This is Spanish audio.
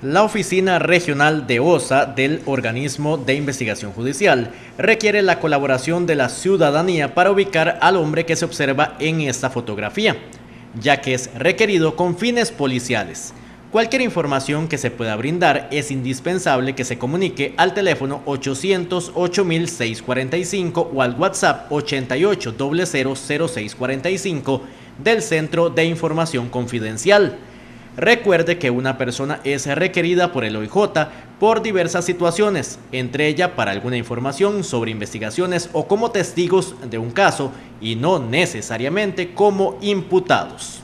La Oficina Regional de OSA del Organismo de Investigación Judicial requiere la colaboración de la ciudadanía para ubicar al hombre que se observa en esta fotografía, ya que es requerido con fines policiales. Cualquier información que se pueda brindar es indispensable que se comunique al teléfono 800-8645 o al WhatsApp 88000645 del Centro de Información Confidencial. Recuerde que una persona es requerida por el OIJ por diversas situaciones, entre ellas para alguna información sobre investigaciones o como testigos de un caso y no necesariamente como imputados.